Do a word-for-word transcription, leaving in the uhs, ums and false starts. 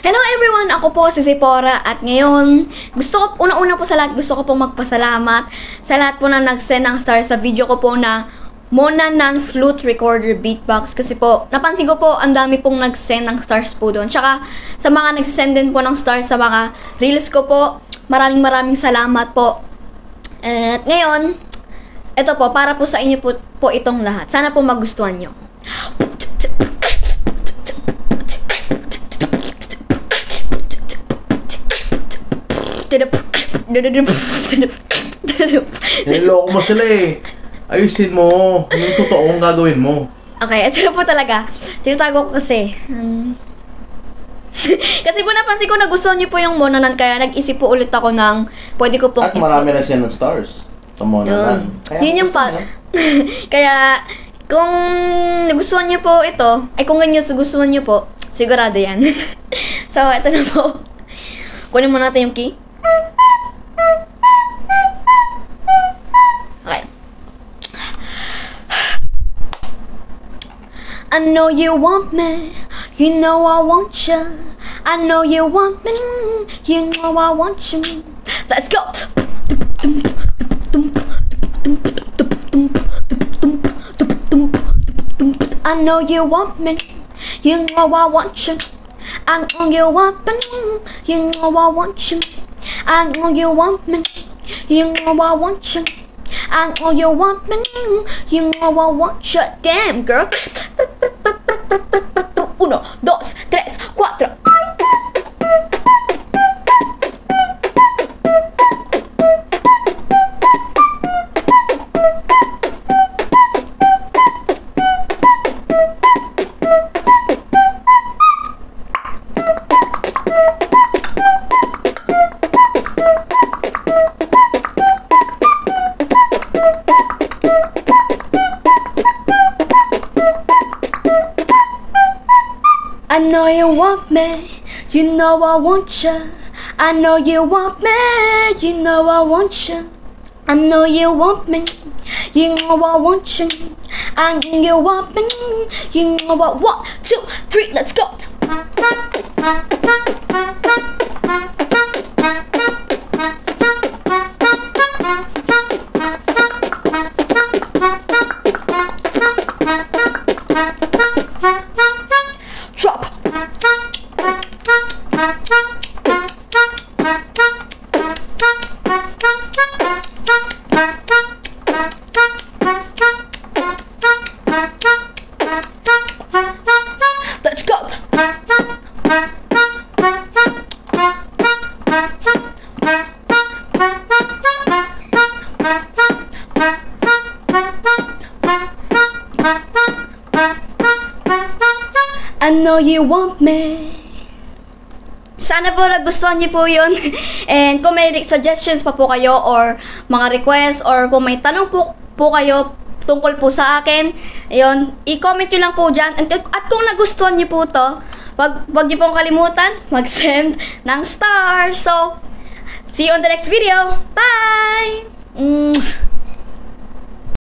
Hello everyone! Ako po si Zipporah at ngayon, gusto ko, una-una po sa lahat, gusto ko pong magpasalamat sa lahat po na nag-send ng stars sa video ko po na Mona Nan Flute Recorder Beatbox kasi po, napansin ko po, ang dami pong nag-send ng stars po doon. Tsaka, sa mga nag-send din po ng stars sa mga reels ko po, maraming maraming salamat po. At ngayon, ito po, para po sa inyo po, po itong lahat. Sana po magustuhan nyo. Niloko mo sila eh. Ayusin mo. Yung totoong gagawin mo. Okay, ito na po talaga. Tinatago ko kasi. Um, kasi po napansin ko na gusto niyo po yung Mona Nan, kaya nag-isip po ulit ako ng pwede ko pong At marami na siya ng stars sa Mona Nan. Yun yung pa. Kaya, kung nagustuhan niyo po ito, ay kung ganyan gustuhan niyo po, sigurado yan. So, ito na po. Kunin mo natin yung key. Okay. I know you want me, you know I want you. I know you want me, you know I want you. Let's go. I know you want me, you know I want you. I know you want me, you know I want you. I know you want me, you know I want you. I know you want me, you know I want you. Damn girl. Uno, dos, tres, cuatro. I know you want me, you know I want you. I know you want me, you know I want you. I know you want me, you know I want you. I know you want me, you know I one, two, three, let's go. Drop. Let's go. I know you want me. Sana po nagustuhan niyo po yun. And kung may suggestions pa po kayo or mga requests or kung may tanong po, po kayo tungkol po sa akin, ayun, i-comment nyo lang po dyan. At, at kung nagustuhan niyo po to, wag, wag niyo pong kalimutan mag-send ng stars. So, see you on the next video. Bye! Mm.